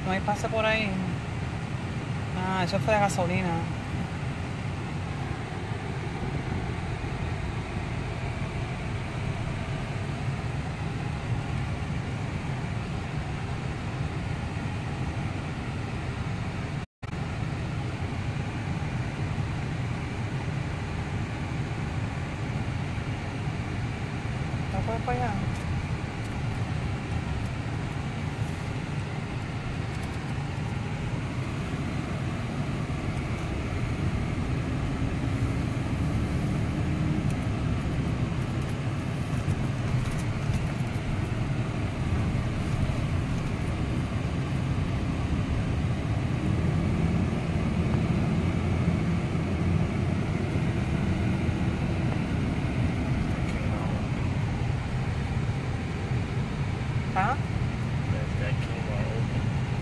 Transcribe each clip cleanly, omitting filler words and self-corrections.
No hay pase por ahí. Ah, eso fue de gasolina. ¿No fue para allá? ¿Ah? That came out open.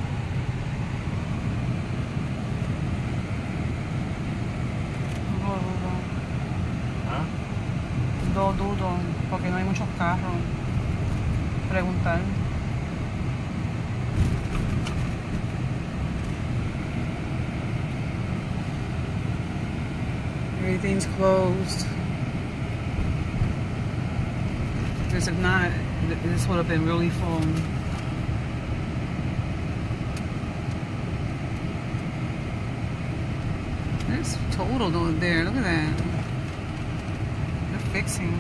Dudo. ¿Ah? Dudo, porque no hay muchos carros. Preguntar. Everything's closed. Because if not, this would have been really full. It's totaled over there. Look at that. They're fixing.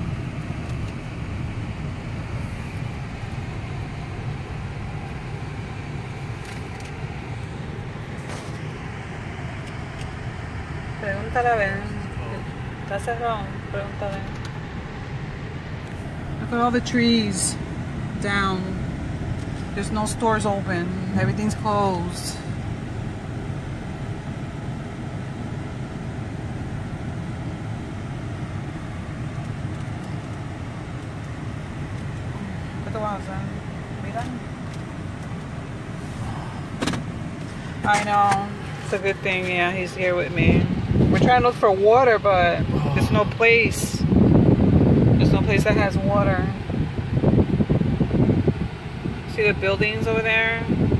Pregúntale a ver. ¿Está cerrado? Pregúntale. Look at all the trees down. There's no stores open. Everything's closed. ¿Qué te vas a hacer? Mira. I know. It's a good thing, yeah, he's here with me. We're trying to look for water, but there's no place. There's no place that has water. See the buildings over there?